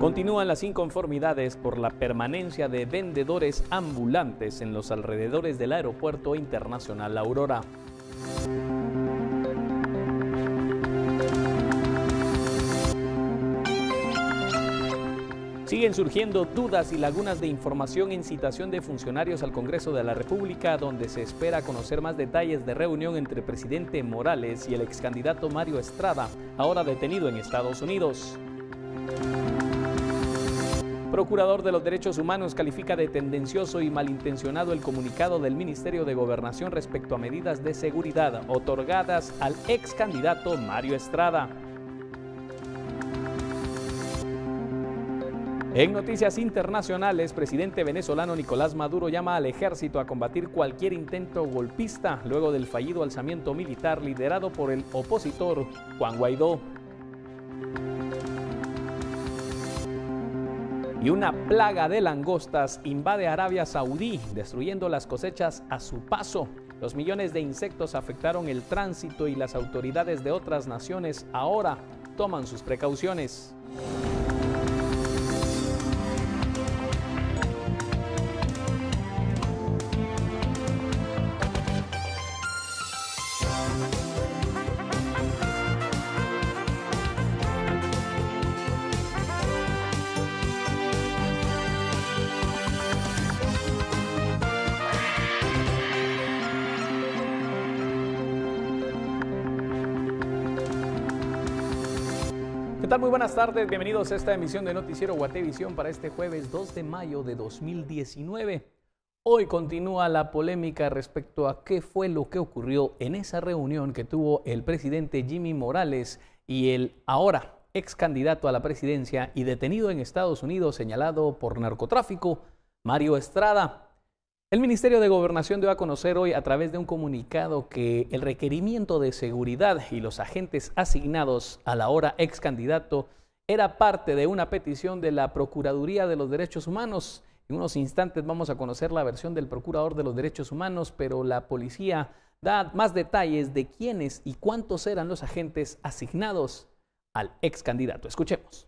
Continúan las inconformidades por la permanencia de vendedores ambulantes en los alrededores del Aeropuerto Internacional Aurora. Siguen surgiendo dudas y lagunas de información en citación de funcionarios al Congreso de la República, donde se espera conocer más detalles de reunión entre el presidente Morales y el ex candidato Mario Estrada, ahora detenido en Estados Unidos. Procurador de los Derechos Humanos califica de tendencioso y malintencionado el comunicado del Ministerio de Gobernación respecto a medidas de seguridad otorgadas al ex candidato Mario Estrada. En noticias internacionales, presidente venezolano Nicolás Maduro llama al ejército a combatir cualquier intento golpista luego del fallido alzamiento militar liderado por el opositor Juan Guaidó. Y una plaga de langostas invade Arabia Saudí, destruyendo las cosechas a su paso. Los millones de insectos afectaron el tránsito y las autoridades de otras naciones ahora toman sus precauciones. ¿Qué tal? Muy buenas tardes, bienvenidos a esta emisión de Noticiero Guatevisión para este jueves 2 de mayo de 2019. Hoy continúa la polémica respecto a qué fue lo que ocurrió en esa reunión que tuvo el presidente Jimmy Morales y el ahora ex candidato a la presidencia y detenido en Estados Unidos señalado por narcotráfico, Mario Estrada. El Ministerio de Gobernación dio a conocer hoy a través de un comunicado que el requerimiento de seguridad y los agentes asignados al ahora ex candidato era parte de una petición de la Procuraduría de los Derechos Humanos. En unos instantes vamos a conocer la versión del Procurador de los Derechos Humanos, pero la policía da más detalles de quiénes y cuántos eran los agentes asignados al ex candidato. Escuchemos.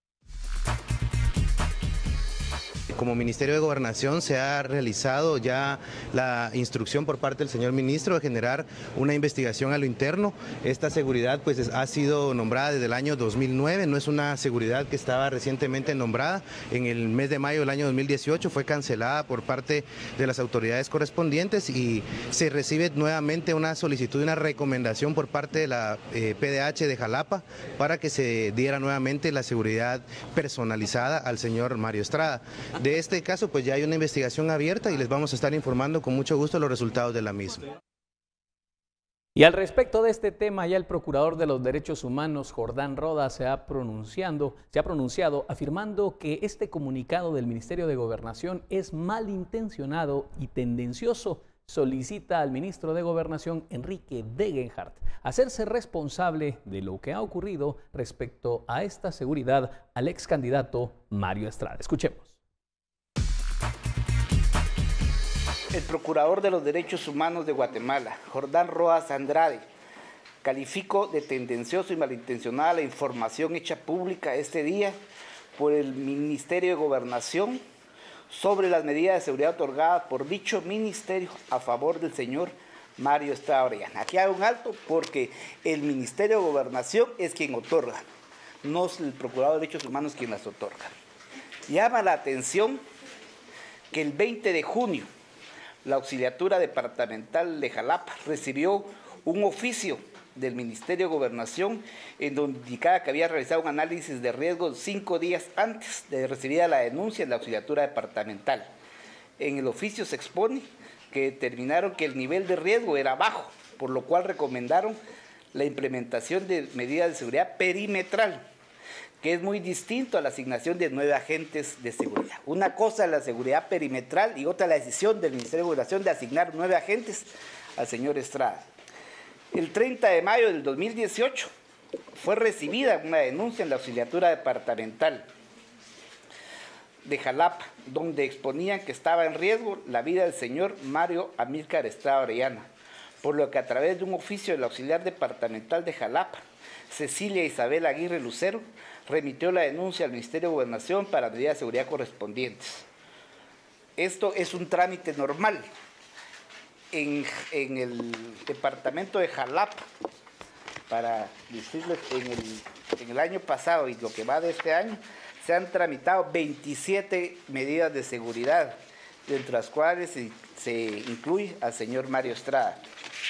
Como Ministerio de Gobernación se ha realizado ya la instrucción por parte del señor ministro de generar una investigación a lo interno. Esta seguridad pues ha sido nombrada desde el año 2009, no es una seguridad que estaba recientemente nombrada. En el mes de mayo del año 2018 fue cancelada por parte de las autoridades correspondientes y se recibe nuevamente una solicitud, una recomendación por parte de la PDH de Jalapa para que se diera nuevamente la seguridad personalizada al señor Mario Estrada. De este caso, pues ya hay una investigación abierta y les vamos a estar informando con mucho gusto los resultados de la misma. Y al respecto de este tema, ya el Procurador de los Derechos Humanos, Jordán Rodas, se ha pronunciado afirmando que este comunicado del Ministerio de Gobernación es malintencionado y tendencioso. Solicita al ministro de Gobernación, Enrique Degenhardt, hacerse responsable de lo que ha ocurrido respecto a esta seguridad al ex candidato Mario Estrada. Escuchemos. El Procurador de los Derechos Humanos de Guatemala, Jordán Rodas Andrade, calificó de tendencioso y malintencionada la información hecha pública este día por el Ministerio de Gobernación sobre las medidas de seguridad otorgadas por dicho ministerio a favor del señor Mario Estrada Orellana. Aquí hay un alto porque el Ministerio de Gobernación es quien otorga, no es el Procurador de Derechos Humanos quien las otorga. Llama la atención que el 20 de junio la Auxiliatura Departamental de Jalapa recibió un oficio del Ministerio de Gobernación en donde indicaba que había realizado un análisis de riesgo 5 días antes de recibir la denuncia en la Auxiliatura Departamental. En el oficio se expone que determinaron que el nivel de riesgo era bajo, por lo cual recomendaron la implementación de medidas de seguridad perimetral, que es muy distinto a la asignación de 9 agentes de seguridad. Una cosa es la seguridad perimetral y otra la decisión del Ministerio de Gobernación de asignar 9 agentes al señor Estrada. El 30 de mayo del 2018 fue recibida una denuncia en la Auxiliatura Departamental de Jalapa, donde exponían que estaba en riesgo la vida del señor Mario Amílcar Estrada Orellana, por lo que a través de un oficio del Auxiliar Departamental de Jalapa, Cecilia Isabel Aguirre Lucero, remitió la denuncia al Ministerio de Gobernación para medidas de seguridad correspondientes. Esto es un trámite normal. En el departamento de Jalapa, para decirles, en el año pasado y lo que va de este año, se han tramitado 27 medidas de seguridad, entre las cuales se incluye al señor Mario Estrada.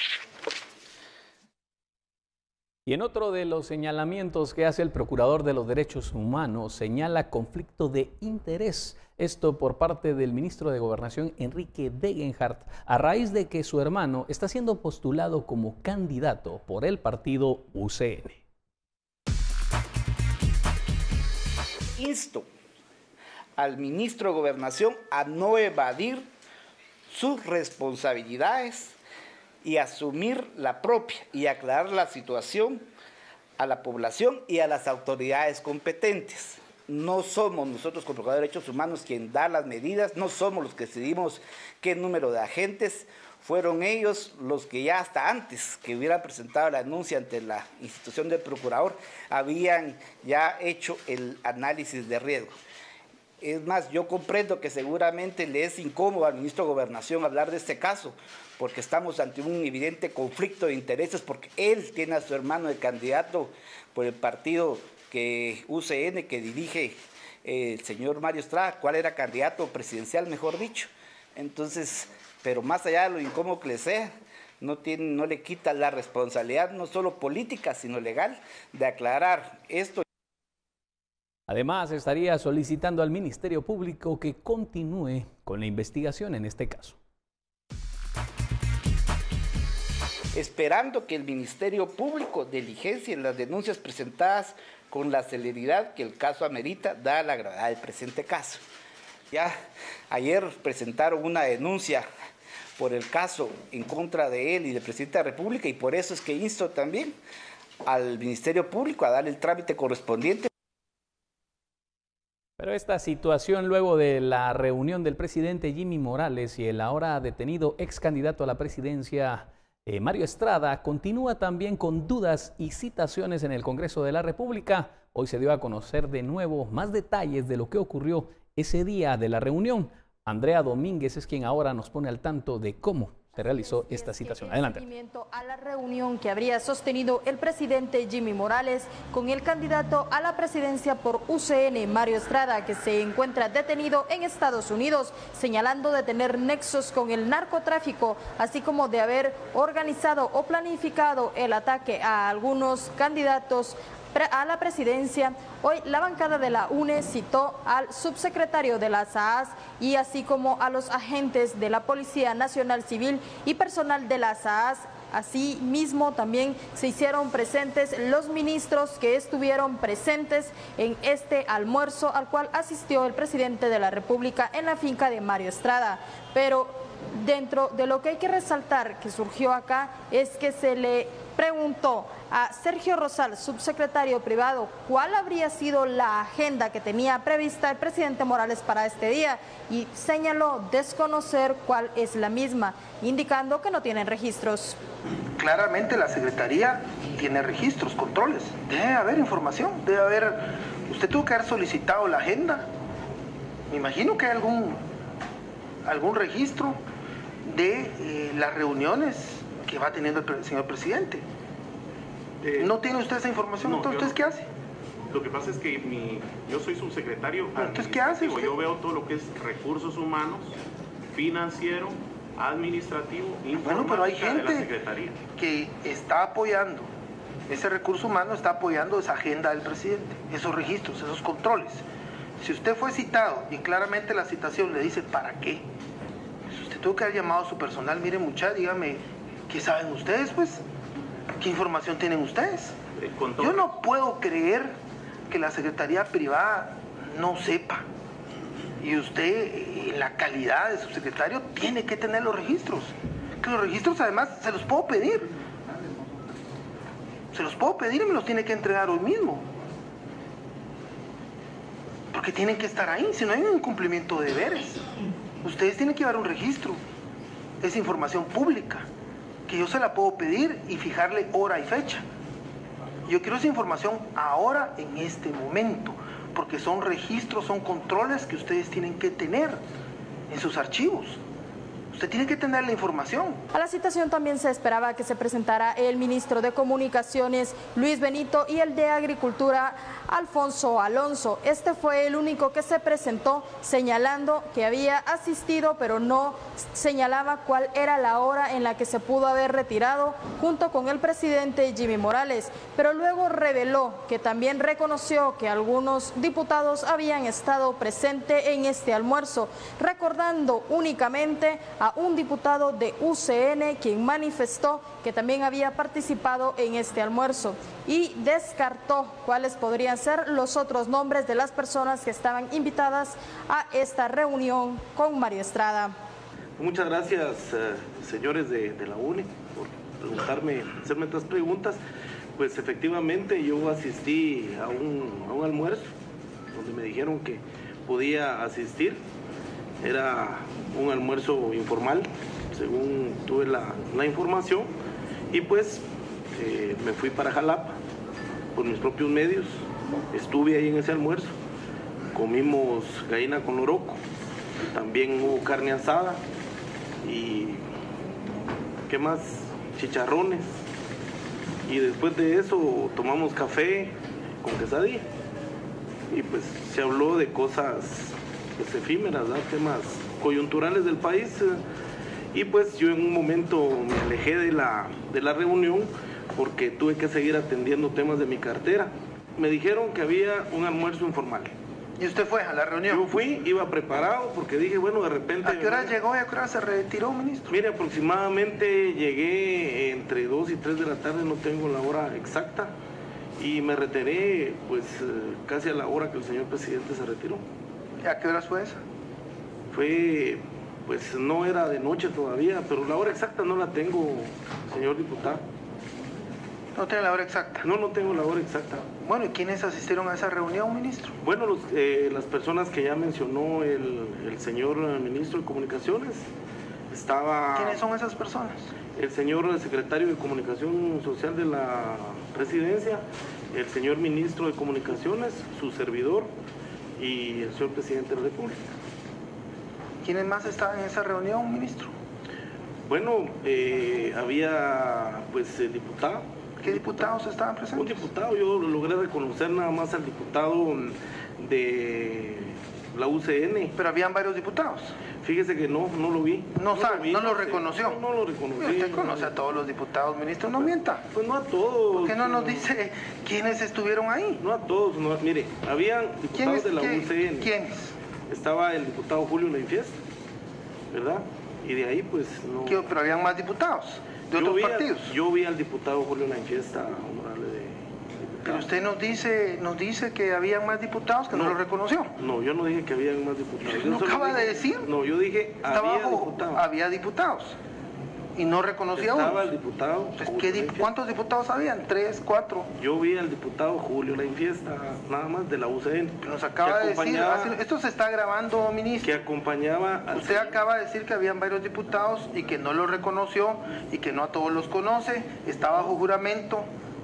Y en otro de los señalamientos que hace el Procurador de los Derechos Humanos, señala conflicto de interés. Esto por parte del ministro de Gobernación, Enrique Degenhardt, a raíz de que su hermano está siendo postulado como candidato por el partido UCN. Insto al ministro de Gobernación a no evadir sus responsabilidades y asumir la propia y aclarar la situación a la población y a las autoridades competentes. No somos nosotros, como Procurador de Derechos Humanos, quien da las medidas, no somos los que decidimos qué número de agentes, fueron ellos los que ya hasta antes que hubieran presentado la denuncia ante la institución del Procurador, habían ya hecho el análisis de riesgo. Es más, yo comprendo que seguramente le es incómodo al ministro de Gobernación hablar de este caso, porque estamos ante un evidente conflicto de intereses, porque él tiene a su hermano de candidato por el partido UCN que dirige el señor Mario Estrada, cuál era candidato presidencial, mejor dicho. Entonces, pero más allá de lo incómodo que le sea, no le quita la responsabilidad, no solo política, sino legal, de aclarar esto. Además, estaría solicitando al Ministerio Público que continúe con la investigación en este caso. Esperando que el Ministerio Público diligencie las denuncias presentadas con la celeridad que el caso amerita, dada la gravedad del presente caso. Ya ayer presentaron una denuncia por el caso en contra de él y del presidente de la República, y por eso es que insto también al Ministerio Público a darle el trámite correspondiente. Pero esta situación, luego de la reunión del presidente Jimmy Morales y el ahora detenido ex candidato a la presidencia Mario Estrada, continúa también con dudas y citaciones en el Congreso de la República. Hoy se dio a conocer de nuevo más detalles de lo que ocurrió ese día de la reunión. Andrea Domínguez es quien ahora nos pone al tanto de cómo se realizó esta citación. Adelante. A la reunión que habría sostenido el presidente Jimmy Morales con el candidato a la presidencia por UCN, Mario Estrada, que se encuentra detenido en Estados Unidos, señalando de tener nexos con el narcotráfico, así como de haber organizado o planificado el ataque a algunos candidatos a la presidencia. Hoy la bancada de la UNE citó al subsecretario de la SAAS y así como a los agentes de la Policía Nacional Civil y personal de la SAAS. Asimismo, también se hicieron presentes los ministros que estuvieron presentes en este almuerzo al cual asistió el presidente de la República en la finca de Mario Estrada. Pero dentro de lo que hay que resaltar que surgió acá es que se le preguntó a Sergio Rosal, subsecretario privado, cuál habría sido la agenda que tenía prevista el presidente Morales para este día, y señaló desconocer cuál es la misma, indicando que no tienen registros. Claramente la Secretaría tiene registros, controles, debe haber información, debe haber, usted tuvo que haber solicitado la agenda, me imagino que hay algún registro de las reuniones que va teniendo el señor presidente. ¿No tiene usted esa información? No, entonces, ¿usted qué hace? Lo que pasa es que yo soy subsecretario. Entonces, ¿qué hace usted? Yo veo todo lo que es recursos humanos, financiero, administrativo, bueno, pero hay informática de la gente Secretaría que está apoyando, ese recurso humano está apoyando esa agenda del presidente, esos registros, esos controles. Si usted fue citado y claramente la citación le dice ¿para qué? Si usted tuvo que haber llamado a su personal, mire muchachos, dígame, ¿qué saben ustedes pues? ¿Qué información tienen ustedes? Yo no puedo creer que la Secretaría Privada no sepa. Y usted, en la calidad de subsecretario, tiene que tener los registros. Que los registros además se los puedo pedir. Se los puedo pedir y me los tiene que entregar hoy mismo. Porque tienen que estar ahí, si no hay un incumplimiento de deberes. Ustedes tienen que llevar un registro. Es información pública, que yo se la puedo pedir y fijarle hora y fecha. Yo quiero esa información ahora, en este momento, porque son registros, son controles que ustedes tienen que tener en sus archivos. Usted tiene que tener la información. A la citación también se esperaba que se presentara el ministro de Comunicaciones, Luis Benito, y el de Agricultura, Alfonso Alonso. Este fue el único que se presentó, señalando que había asistido, pero no señalaba cuál era la hora en la que se pudo haber retirado, junto con el presidente Jimmy Morales. Pero luego reveló que también reconoció que algunos diputados habían estado presentes en este almuerzo, recordando únicamente a un diputado de UCN, quien manifestó que también había participado en este almuerzo, y descartó cuáles podrían ser los otros nombres de las personas que estaban invitadas a esta reunión con Mario Estrada. Muchas gracias, señores de la UNE, por preguntarme, hacerme estas preguntas. Pues efectivamente yo asistí a un almuerzo donde me dijeron que podía asistir. Era un almuerzo informal, según tuve la información, y pues me fui para Jalapa por mis propios medios. Estuve ahí en ese almuerzo, comimos gallina con loroco, también hubo carne asada y ¿qué más? Chicharrones, y después de eso tomamos café con quesadilla y pues se habló de cosas pues efímeras, ¿verdad? Temas coyunturales del país, y pues yo en un momento me alejé de la reunión porque tuve que seguir atendiendo temas de mi cartera. Me dijeron que había un almuerzo informal. ¿Y usted fue a la reunión? Yo fui, iba preparado porque dije, bueno, de repente... ¿A qué hora llegó y a qué hora se retiró, ministro? Mire, aproximadamente llegué entre 2 y 3 de la tarde, no tengo la hora exacta, y me retiré pues casi a la hora que el señor presidente se retiró. ¿Y a qué horas fue esa? Fue, pues no era de noche todavía, pero la hora exacta no la tengo, señor diputado. ¿No tiene la hora exacta? No tengo la hora exacta. Bueno, ¿y quiénes asistieron a esa reunión, ministro? Bueno, las personas que ya mencionó el señor ministro de Comunicaciones. Estaba... ¿Quiénes son esas personas? El señor secretario de Comunicación Social de la Presidencia, el señor ministro de Comunicaciones, su servidor y el señor presidente de la República. ¿Quiénes más estaban en esa reunión, ministro? Bueno, había pues el diputado. ¿Qué diputados estaban presentes? Un diputado, yo logré reconocer nada más al diputado de la UCN. Pero habían varios diputados. Fíjese que no lo vi. No sabe, no lo reconoció. No lo reconocí. Usted conoce a todos los diputados, ministro, no mienta. Pues no a todos. ¿Por qué no nos dice quiénes estuvieron ahí? No a todos, no, mire, habían diputados de la UCN. ¿Quiénes? Estaba el diputado Julio Lainfiesta, ¿verdad? Y de ahí pues no... Pero habían más diputados de otros partidos. Yo vi al diputado Julio Lainfiesta, honorable de... Pero usted nos dice que habían más diputados, que no lo reconoció. No, yo no dije que había más diputados. ¿No acaba de decir? No, yo dije había diputados. Y no reconocía uno. Estaba el diputado. ¿Cuántos diputados habían? ¿3, 4? Yo vi al diputado Julio Lainfiesta, nada más de la UCN. Nos acaba de decir, esto se está grabando, ministro. Que acompañaba al Usted acaba de decir que habían varios diputados y que no lo reconoció y que no a todos los conoce, está bajo juramento.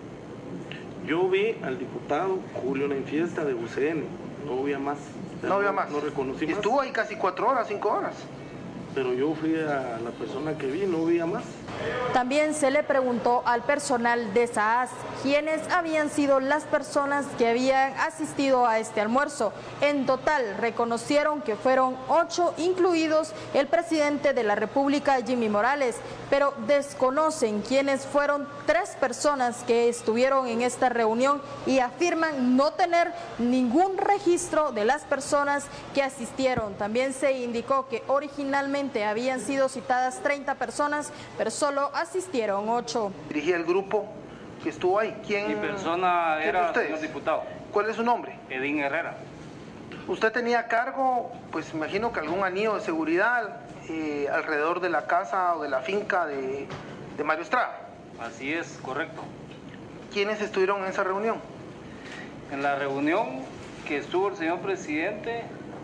Yo vi al diputado Julio Lainfiesta de UCN, no había más. No había más. No reconocí más. Estuvo ahí casi 4 horas, 5 horas. Pero yo fui a la persona que vi, no vi a más. También se le preguntó al personal de SAAS quiénes habían sido las personas que habían asistido a este almuerzo. En total reconocieron que fueron 8, incluidos el presidente de la República, Jimmy Morales, pero desconocen quiénes fueron 3 personas que estuvieron en esta reunión y afirman no tener ningún registro de las personas que asistieron. También se indicó que originalmente habían sido citadas 30 personas, pero solo asistieron 8. Dirigía el grupo que estuvo ahí. ¿Quién? Mi persona era señor diputado. ¿Cuál es su nombre? Edín Herrera. Usted tenía a cargo, pues imagino que algún anillo de seguridad alrededor de la casa o de la finca de Mario Estrada. Así es, correcto. ¿Quiénes estuvieron en esa reunión? En la reunión que estuvo el señor presidente,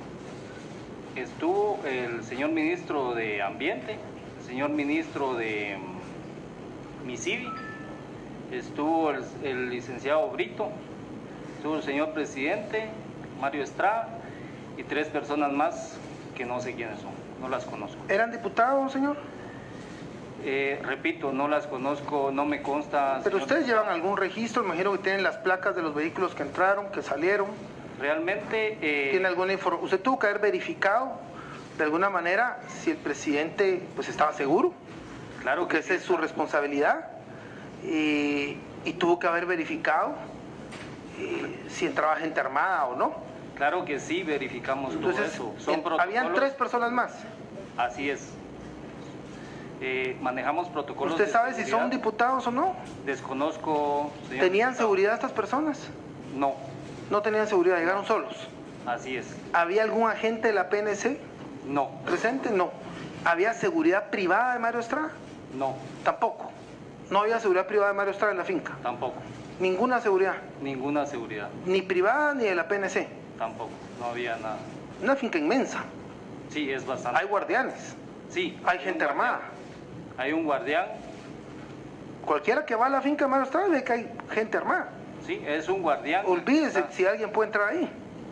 estuvo el señor ministro de Ambiente, el señor ministro de MISIVI estuvo el licenciado Brito, estuvo el señor presidente, Mario Estrada, y 3 personas más que no sé quiénes son, no las conozco. ¿Eran diputados, señor? Repito, no las conozco, no me consta. Pero señor. ustedes llevan algún registro, imagino que tienen las placas de los vehículos que entraron, que salieron. Realmente... ¿Tiene alguna información? ¿Usted tuvo que haber verificado de alguna manera si el presidente pues estaba seguro? Claro que esa es su responsabilidad. Y tuvo que haber verificado si entraba gente armada o no. Claro que sí, verificamos. Entonces, todo eso. ¿habían 3 personas más? Así es. Manejamos protocolos. ¿Usted sabe si son diputados o no? Desconozco, señor. ¿Tenían seguridad estas personas? No. No tenían seguridad, llegaron solos. Así es. ¿Había algún agente de la PNC? No. ¿Presente? No. ¿Había seguridad privada de Mario Estrada? No. Tampoco. ¿No había seguridad privada de Mario Estrada en la finca? Tampoco. ¿Ninguna seguridad? Ninguna seguridad. ¿Ni privada ni de la PNC? Tampoco, no había nada. Una finca inmensa. Sí, es bastante. Hay guardianes. Sí. Hay gente armada. Hay un guardián. Cualquiera que va a la finca de Mario Estrada ve que hay gente armada. Sí, es un guardián. Olvídese si alguien puede entrar ahí.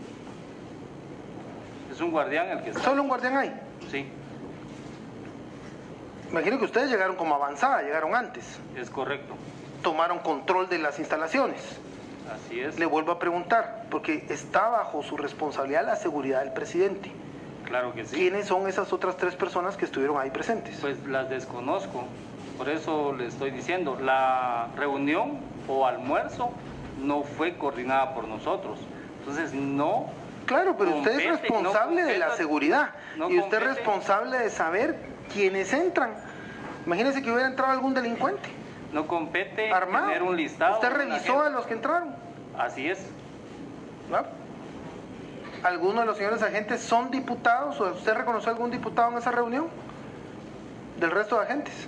Es un guardián el que está. ¿Solo un guardián ahí? Sí. Imagino que ustedes llegaron como avanzada, llegaron antes. Es correcto. Tomaron control de las instalaciones. Así es. Le vuelvo a preguntar, porque está bajo su responsabilidad la seguridad del presidente. Claro que sí. ¿Quiénes son esas otras 3 personas que estuvieron ahí presentes? Pues las desconozco. Por eso le estoy diciendo, la reunión o almuerzo no fue coordinada por nosotros. Entonces no. Claro, pero usted es responsable de la seguridad. Y usted es responsable de saber quiénes entran. Imagínese que hubiera entrado algún delincuente. No compete armado. Tener un listado. ¿Usted revisó a los que entraron? Así es. ¿No? ¿Algunos de los señores agentes son diputados? ¿O usted reconoció algún diputado en esa reunión? ¿Del resto de agentes?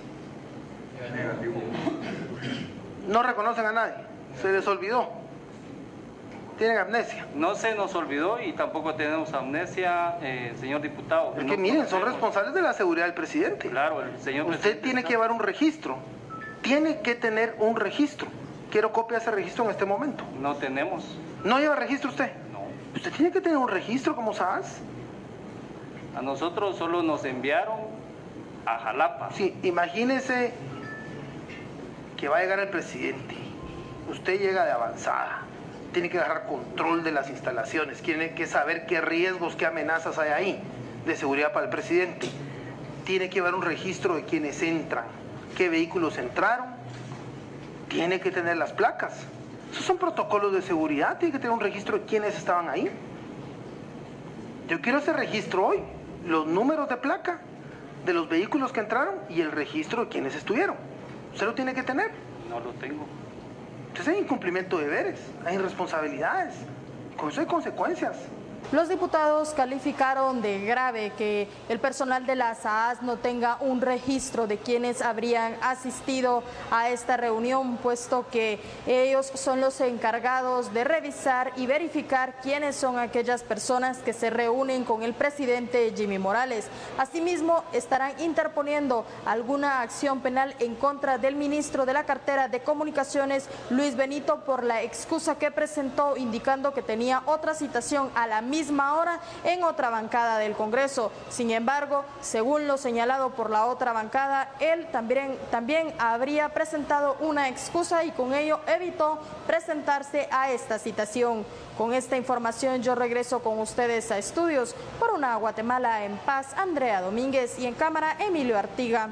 No reconocen a nadie. Se les olvidó. Tienen amnesia. No se nos olvidó y tampoco tenemos amnesia, señor diputado. Es que miren, son responsables de la seguridad del presidente. Claro, el señor presidente. Usted tiene que llevar un registro. Tiene que tener un registro. Quiero copia de ese registro en este momento. No tenemos. ¿No lleva registro usted? No. Usted tiene que tener un registro como SAS. A nosotros solo nos enviaron a Jalapa. Sí, imagínese que va a llegar el presidente. Usted llega de avanzada. Tiene que agarrar control de las instalaciones. Tiene que saber qué riesgos, qué amenazas hay ahí de seguridad para el presidente. Tiene que llevar un registro de quienes entran, qué vehículos entraron. Tiene que tener las placas. Esos son protocolos de seguridad. Tiene que tener un registro de quienes estaban ahí. Yo quiero ese registro hoy. Los números de placa de los vehículos que entraron y el registro de quienes estuvieron. Usted lo tiene que tener. No lo tengo. Entonces hay incumplimiento de deberes, hay irresponsabilidades. Con eso hay consecuencias. Los diputados calificaron de grave que el personal de la SAS no tenga un registro de quienes habrían asistido a esta reunión, puesto que ellos son los encargados de revisar y verificar quiénes son aquellas personas que se reúnen con el presidente Jimmy Morales. Asimismo, estarán interponiendo alguna acción penal en contra del ministro de la cartera de Comunicaciones, Luis Benito, por la excusa que presentó indicando que tenía otra citación a la misma hora en otra bancada del Congreso. Sin embargo, según lo señalado por la otra bancada, él también habría presentado una excusa y con ello evitó presentarse a esta citación. Con esta información yo regreso con ustedes a estudios. Por una Guatemala en paz, Andrea Domínguez, y en cámara, Emilio Artiga.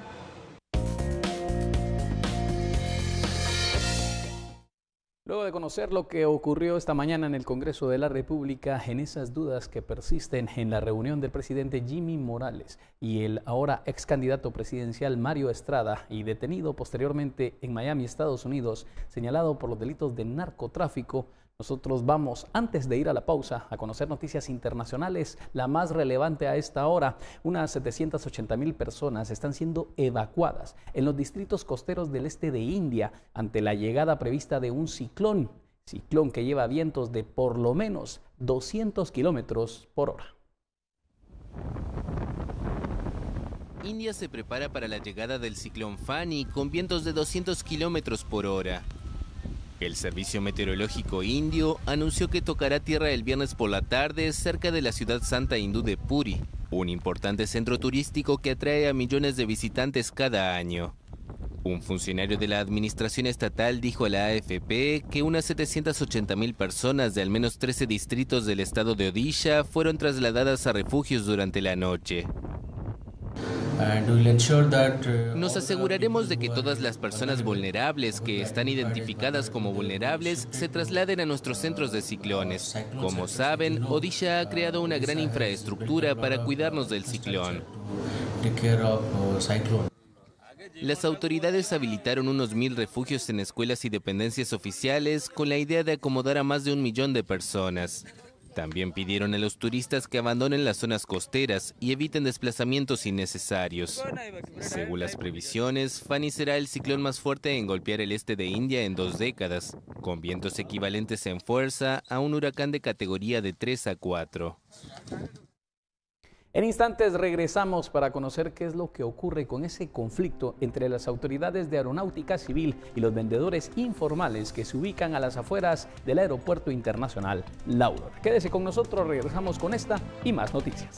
Luego de conocer lo que ocurrió esta mañana en el Congreso de la República, en esas dudas que persisten en la reunión del presidente Jimmy Morales y el ahora ex candidato presidencial Mario Estrada, y detenido posteriormente en Miami, Estados Unidos, señalado por los delitos de narcotráfico, nosotros vamos, antes de ir a la pausa, a conocer noticias internacionales. La más relevante a esta hora: unas 780,000 personas están siendo evacuadas en los distritos costeros del este de India ante la llegada prevista de un ciclón que lleva vientos de por lo menos 200 kilómetros por hora. India se prepara para la llegada del ciclón Fani con vientos de 200 kilómetros por hora. El Servicio Meteorológico Indio anunció que tocará tierra el viernes por la tarde cerca de la ciudad santa hindú de Puri, un importante centro turístico que atrae a millones de visitantes cada año. Un funcionario de la administración estatal dijo a la AFP que unas 780.000 personas de al menos 13 distritos del estado de Odisha fueron trasladadas a refugios durante la noche. Nos aseguraremos de que todas las personas vulnerables que están identificadas como vulnerables se trasladen a nuestros centros de ciclones. Como saben, Odisha ha creado una gran infraestructura para cuidarnos del ciclón. Las autoridades habilitaron unos 1.000 refugios en escuelas y dependencias oficiales con la idea de acomodar a más de 1 millón de personas. También pidieron a los turistas que abandonen las zonas costeras y eviten desplazamientos innecesarios. Según las previsiones, Fani será el ciclón más fuerte en golpear el este de India en 2 décadas, con vientos equivalentes en fuerza a un huracán de categoría de 3 a 4. En instantes regresamos para conocer qué es lo que ocurre con ese conflicto entre las autoridades de aeronáutica civil y los vendedores informales que se ubican a las afueras del Aeropuerto Internacional La Aurora. Quédese con nosotros, regresamos con esta y más noticias.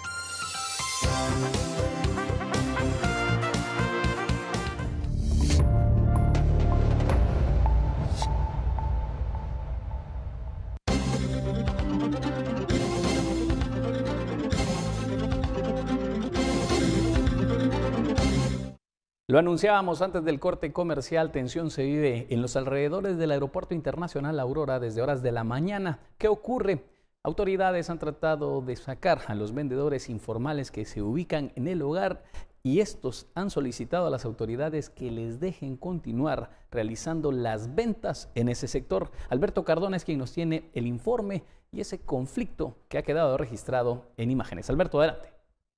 Lo anunciábamos antes del corte comercial, tensión se vive en los alrededores del Aeropuerto Internacional La Aurora desde horas de la mañana. ¿Qué ocurre? Autoridades han tratado de sacar a los vendedores informales que se ubican en el lugar y estos han solicitado a las autoridades que les dejen continuar realizando las ventas en ese sector. Alberto Cardona es quien nos tiene el informe y ese conflicto que ha quedado registrado en imágenes. Alberto, adelante.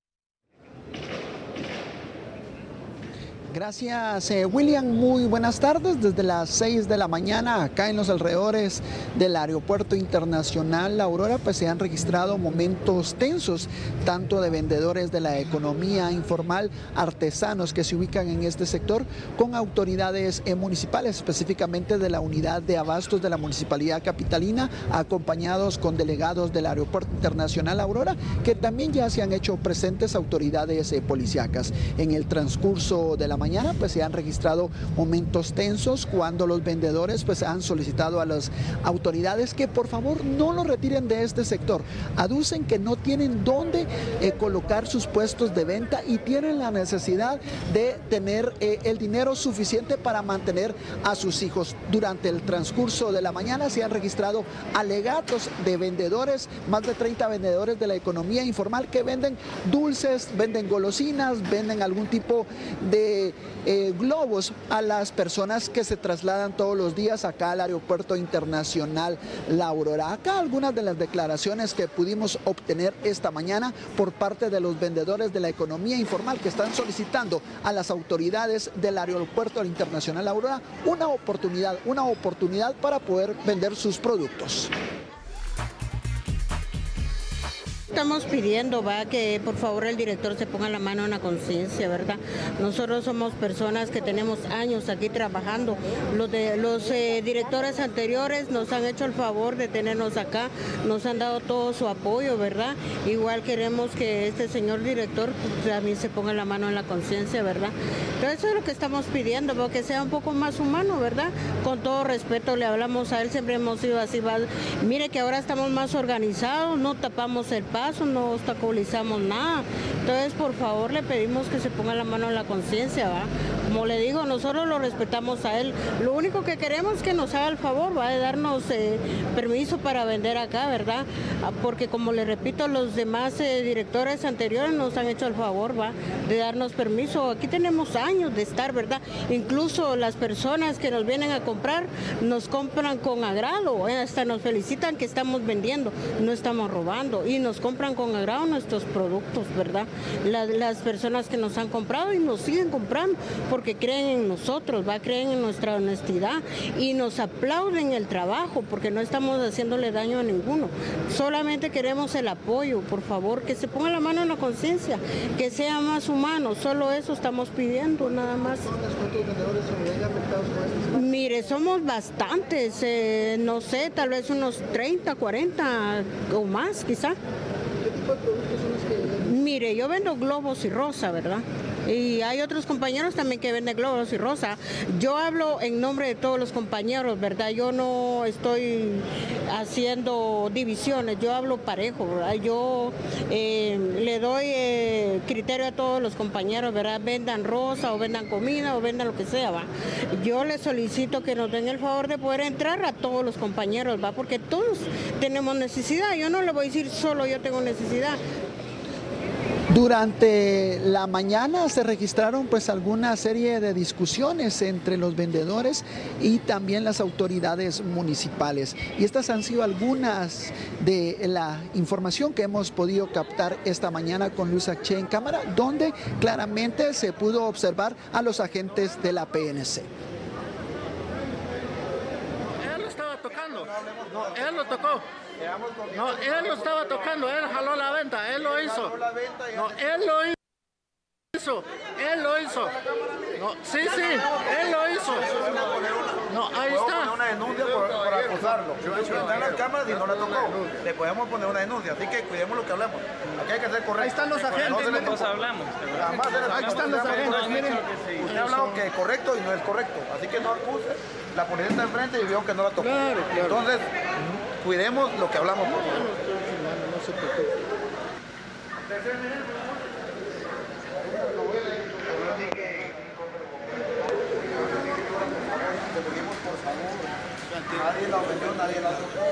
Gracias, William. Muy buenas tardes. Desde las 6 de la mañana, acá en los alrededores del Aeropuerto Internacional La Aurora, pues se han registrado momentos tensos, tanto de vendedores de la economía informal, artesanos que se ubican en este sector, con autoridades municipales, específicamente de la Unidad de Abastos de la Municipalidad Capitalina, acompañados con delegados del Aeropuerto Internacional La Aurora, que también ya se han hecho presentes autoridades policíacas. En el transcurso de la mañana pues se han registrado momentos tensos cuando los vendedores pues han solicitado a las autoridades que por favor no los retiren de este sector. Aducen que no tienen dónde colocar sus puestos de venta y tienen la necesidad de tener el dinero suficiente para mantener a sus hijos. Durante el transcurso de la mañana se han registrado alegatos de vendedores, más de 30 vendedores de la economía informal que venden dulces, venden golosinas, venden algún tipo de globos a las personas que se trasladan todos los días acá al Aeropuerto Internacional La Aurora. Acá algunas de las declaraciones que pudimos obtener esta mañana por parte de los vendedores de la economía informal que están solicitando a las autoridades del Aeropuerto Internacional La Aurora una oportunidad para poder vender sus productos. Estamos pidiendo que por favor el director se ponga la mano en la conciencia, ¿verdad? Nosotros somos personas que tenemos años aquí trabajando. Los directores anteriores nos han hecho el favor de tenernos acá, nos han dado todo su apoyo, ¿verdad? Igual queremos que este señor director también se ponga la mano en la conciencia, ¿verdad? Pero eso es lo que estamos pidiendo, porque sea un poco más humano, ¿verdad? Con todo respeto le hablamos a él, siempre hemos sido así. Mire que ahora estamos más organizados, no tapamos el paso, no obstaculizamos nada. Entonces, por favor, le pedimos que se ponga la mano en la conciencia, ¿va? Como le digo, nosotros lo respetamos a él. Lo único que queremos es que nos haga el favor, ¿va? De darnos permiso para vender acá, ¿verdad? Porque, como le repito, los demás directores anteriores nos han hecho el favor, ¿va? De darnos permiso. Aquí tenemos años de estar, ¿verdad? Incluso las personas que nos vienen a comprar, nos compran con agrado, hasta nos felicitan que estamos vendiendo, no estamos robando, y nos compran con agrado nuestros productos, ¿verdad? Las personas que nos han comprado y nos siguen comprando, porque porque creen en nosotros, creen en nuestra honestidad y nos aplauden el trabajo porque no estamos haciéndole daño a ninguno. Solamente queremos el apoyo, por favor, que se ponga la mano en la conciencia, que sea más humano, solo eso estamos pidiendo, nada más. ¿Cuántos vendedores se ven afectados por esto? Mire, somos bastantes, no sé, tal vez unos 30, 40 o más quizá. ¿Qué tipo de productos son los que venden? Mire, yo vendo globos y rosa, ¿verdad? Y hay otros compañeros también que venden globos y rosa. Yo hablo en nombre de todos los compañeros, ¿verdad? Yo no estoy haciendo divisiones, yo hablo parejo, ¿verdad? Yo le doy criterio a todos los compañeros, ¿verdad? Vendan rosa o vendan comida o vendan lo que sea, ¿va? Yo les solicito que nos den el favor de poder entrar a todos los compañeros, ¿va? Porque todos tenemos necesidad. Yo no le voy a decir solo yo tengo necesidad. Durante la mañana se registraron pues alguna serie de discusiones entre los vendedores y también las autoridades municipales. Y estas han sido algunas de la información que hemos podido captar esta mañana con Luis H. en cámara, donde claramente se pudo observar a los agentes de la PNC. Él lo estaba tocando, no, él lo tocó. No, él lo estaba tocando, él jaló la venta, él lo hizo. No, él lo hizo. Él lo hizo. No, sí, él lo hizo. No, ahí está. Podemos poner una denuncia por acusarlo. Si está en las cámaras y no la tocó, le podemos poner una denuncia. Así que cuidemos lo que hablemos. Aquí hay que ser correcto. Ahí están los agentes. Nosotros hablamos. Ahí están los agentes. Miren, usted ha hablado que es correcto y no es correcto. Así que no acuse. La policía está enfrente y vio que no la tocó. Claro. Entonces, cuidemos lo que hablamos. Por favor. No se preocupe. Nadie la ofendió, nadie la tocó.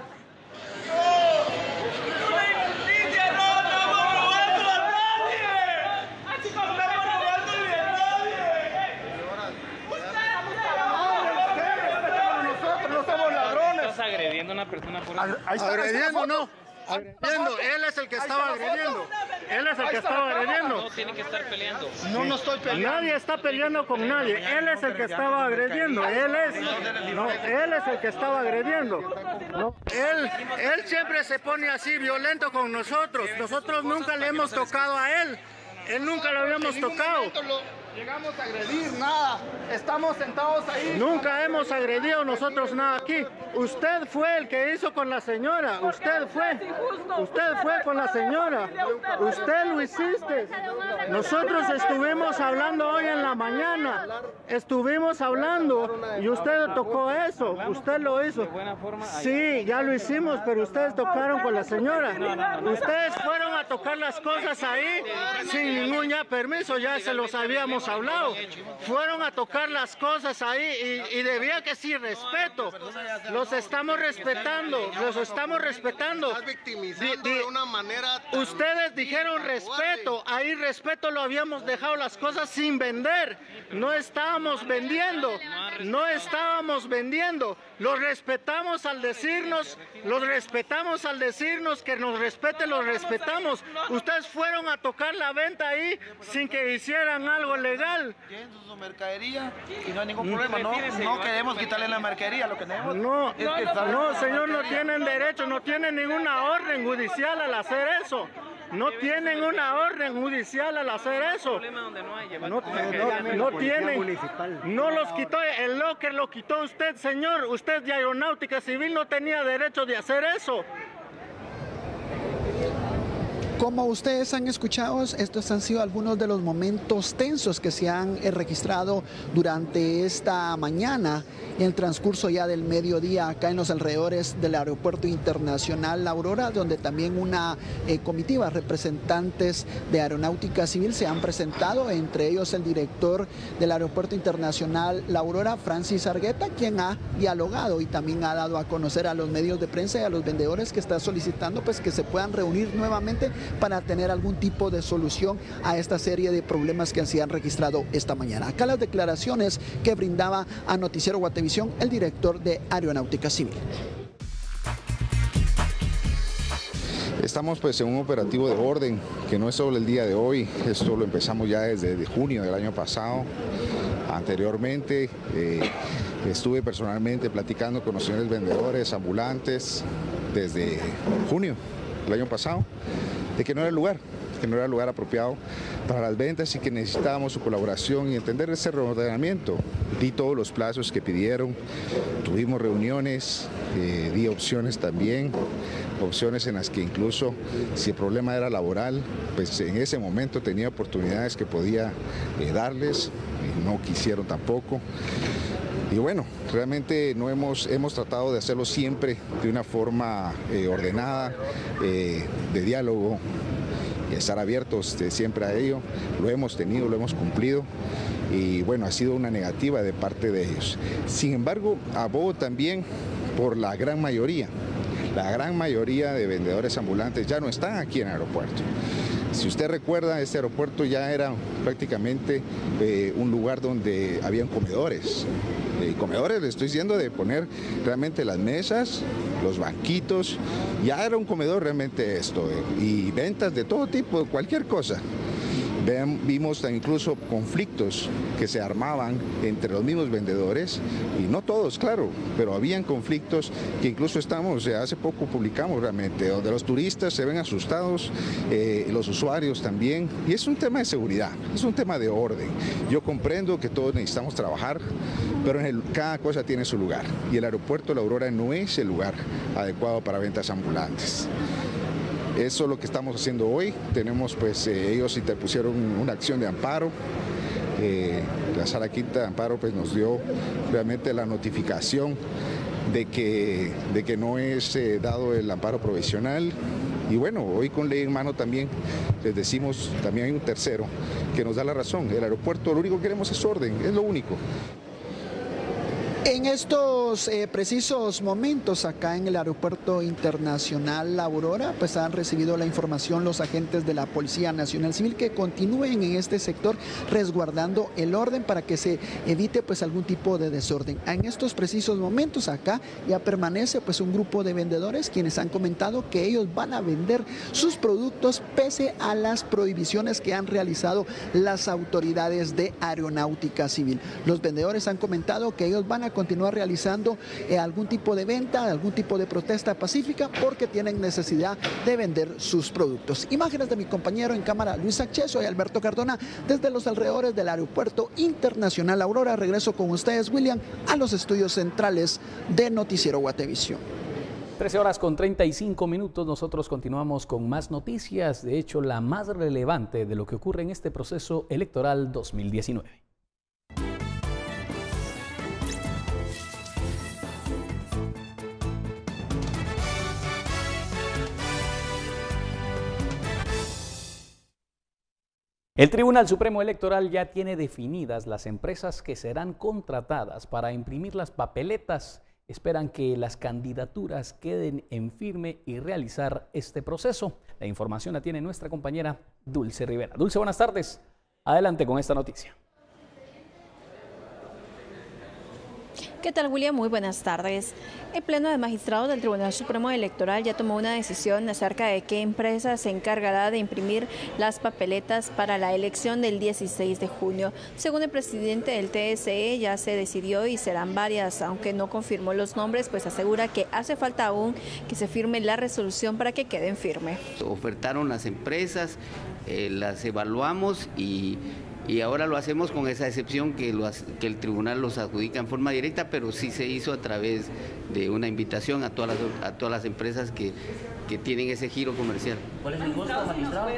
Agrediendo a una persona por Agrediendo, no. Agrediendo, él es el que estaba agrediendo. Él es el que estaba agrediendo. No tiene que estar peleando. No estoy peleando. Nadie está peleando con nadie. Él es el que estaba agrediendo. Él es el que estaba agrediendo. No, él siempre se pone así violento con nosotros. Nosotros nunca le hemos tocado a él. Él nunca lo habíamos tocado. Llegamos a agredir, nada. Estamos sentados ahí. Nunca hemos agredido nosotros nada aquí. Usted fue el que hizo con la señora. Usted fue con la señora. Usted lo hiciste. Nosotros estuvimos hablando hoy en la mañana. Estuvimos hablando y usted tocó eso. Usted lo hizo. Sí, ya lo hicimos, pero ustedes tocaron con la señora. Ustedes fueron a tocar las cosas ahí sin ningún permiso. Ya se los habíamos hablado. Fueron a tocar las cosas ahí y debía que sí, respeto. Los estamos respetando, los estamos respetando. De una manera ustedes dijeron respeto, ahí respeto lo habíamos dejado las cosas sin vender. No estábamos vendiendo, no estábamos vendiendo. Los respetamos al decirnos, que nos respete, los respetamos. Ustedes fueron a tocar la venta ahí sin que hicieran algo legal. Tienen su mercadería y no hay ningún problema. No queremos quitarle la mercadería, lo que tenemos no, es que no, señor, no tienen derecho, no tienen ninguna orden judicial al hacer eso. No tienen una orden judicial al hacer eso. No tienen. No los quitó, el locker lo quitó usted, señor. Usted de Aeronáutica Civil no tenía derecho de hacer eso. Como ustedes han escuchado, estos han sido algunos de los momentos tensos que se han registrado durante esta mañana en el transcurso ya del mediodía acá en los alrededores del Aeropuerto Internacional La Aurora, donde también una comitiva representantes de Aeronáutica Civil se han presentado, entre ellos el director del Aeropuerto Internacional La Aurora, Francis Argueta, quien ha dialogado y también ha dado a conocer a los medios de prensa y a los vendedores que está solicitando pues que se puedan reunir nuevamente para tener algún tipo de solución a esta serie de problemas que se han registrado esta mañana. Acá las declaraciones que brindaba a Noticiero Guatevisión el director de Aeronáutica Civil. Estamos pues en un operativo de orden que no es solo el día de hoy, esto lo empezamos ya desde junio del año pasado. Anteriormente estuve personalmente platicando con los señores vendedores ambulantes desde junio del año pasado, de que no era el lugar, que no era el lugar apropiado para las ventas y que necesitábamos su colaboración y entender ese reordenamiento. Di todos los plazos que pidieron, tuvimos reuniones, di opciones también, opciones en las que incluso si el problema era laboral, pues en ese momento tenía oportunidades que podía darles, y no quisieron tampoco. Y bueno, realmente no hemos tratado de hacerlo siempre de una forma ordenada, de diálogo, y estar abiertos siempre a ello. Lo hemos tenido, lo hemos cumplido y bueno, ha sido una negativa de parte de ellos. Sin embargo, abogo también por la gran mayoría. La gran mayoría de vendedores ambulantes ya no están aquí en el aeropuerto. Si usted recuerda, este aeropuerto ya era prácticamente un lugar donde habían comedores. Comedores, le estoy diciendo, de poner realmente las mesas, los banquitos, ya era un comedor realmente esto, y ventas de todo tipo, cualquier cosa. Vimos incluso conflictos que se armaban entre los mismos vendedores, y no todos, claro, pero habían conflictos que incluso hace poco publicamos realmente, donde los turistas se ven asustados, los usuarios también, y es un tema de seguridad, es un tema de orden. Yo comprendo que todos necesitamos trabajar, pero cada cosa tiene su lugar, y el aeropuerto La Aurora no es el lugar adecuado para ventas ambulantes. Eso es lo que estamos haciendo hoy. Tenemos, pues, ellos interpusieron una acción de amparo. La Sala Quinta de Amparo pues, nos dio realmente la notificación de que no es dado el amparo provisional. Y bueno, hoy con ley en mano también les decimos, también hay un tercero que nos da la razón. El aeropuerto, lo único que queremos es orden, es lo único. En estos precisos momentos acá en el Aeropuerto Internacional La Aurora, pues han recibido la información los agentes de la Policía Nacional Civil que continúen en este sector resguardando el orden para que se evite pues algún tipo de desorden. En estos precisos momentos acá ya permanece pues un grupo de vendedores quienes han comentado que ellos van a vender sus productos pese a las prohibiciones que han realizado las autoridades de Aeronáutica Civil. Los vendedores han comentado que ellos van a continuar realizando algún tipo de venta, algún tipo de protesta pacífica porque tienen necesidad de vender sus productos. Imágenes de mi compañero en cámara Luis Sánchez, soy Alberto Cardona desde los alrededores del Aeropuerto Internacional Aurora. Regreso con ustedes, William, a los estudios centrales de Noticiero Guatevisión. 13:35. Nosotros continuamos con más noticias, de hecho la más relevante de lo que ocurre en este proceso electoral 2019. El Tribunal Supremo Electoral ya tiene definidas las empresas que serán contratadas para imprimir las papeletas. Esperan que las candidaturas queden en firme y realizar este proceso. La información la tiene nuestra compañera Dulce Rivera. Dulce, buenas tardes. Adelante con esta noticia. ¿Qué tal, William? Muy buenas tardes. El Pleno de Magistrados del Tribunal Supremo Electoral ya tomó una decisión acerca de qué empresa se encargará de imprimir las papeletas para la elección del 16 de junio. Según el presidente del TSE, ya se decidió y serán varias, aunque no confirmó los nombres, pues asegura que hace falta aún que se firme la resolución para que queden firme. Ofertaron las empresas, las evaluamos y ahora lo hacemos con esa excepción que el tribunal los adjudica en forma directa, pero sí se hizo a través de una invitación a todas las empresas que tienen ese giro comercial. ¿Cuál es el costo, magistrado?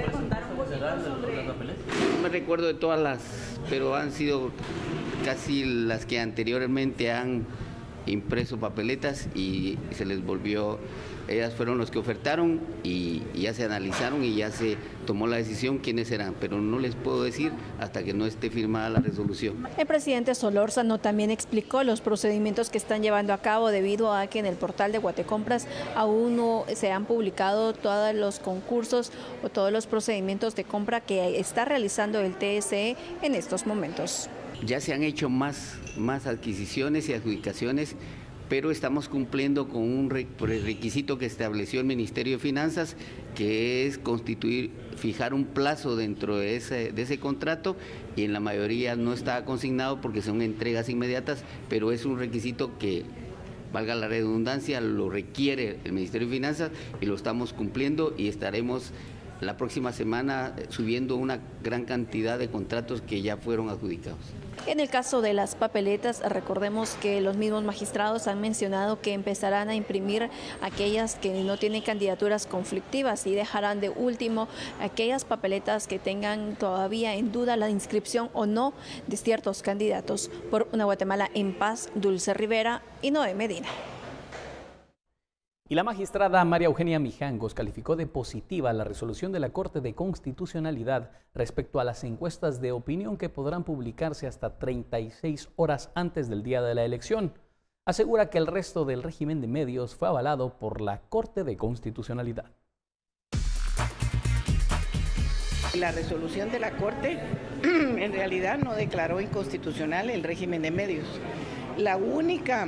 No me recuerdo de todas las, pero han sido casi las que anteriormente han impreso papeletas y se les volvió. Ellas fueron los que ofertaron y ya se analizaron y ya se tomó la decisión quiénes eran, pero no les puedo decir hasta que no esté firmada la resolución. El presidente Solórzano también explicó los procedimientos que están llevando a cabo debido a que en el portal de Guatecompras aún no se han publicado todos los concursos o todos los procedimientos de compra que está realizando el TSE en estos momentos. Ya se han hecho más adquisiciones y adjudicaciones pero estamos cumpliendo con un requisito que estableció el Ministerio de Finanzas, que es fijar un plazo dentro de ese contrato, y en la mayoría no está consignado porque son entregas inmediatas, pero es un requisito que, valga la redundancia, lo requiere el Ministerio de Finanzas y lo estamos cumpliendo, y estaremos la próxima semana subiendo una gran cantidad de contratos que ya fueron adjudicados. En el caso de las papeletas, recordemos que los mismos magistrados han mencionado que empezarán a imprimir aquellas que no tienen candidaturas conflictivas y dejarán de último aquellas papeletas que tengan todavía en duda la inscripción o no de ciertos candidatos. Por una Guatemala en paz, Dulce Rivera y Noé Medina. Y la magistrada María Eugenia Mijangos calificó de positiva la resolución de la Corte de Constitucionalidad respecto a las encuestas de opinión que podrán publicarse hasta 36 horas antes del día de la elección. Asegura que el resto del régimen de medios fue avalado por la Corte de Constitucionalidad. La resolución de la Corte en realidad no declaró inconstitucional el régimen de medios. La única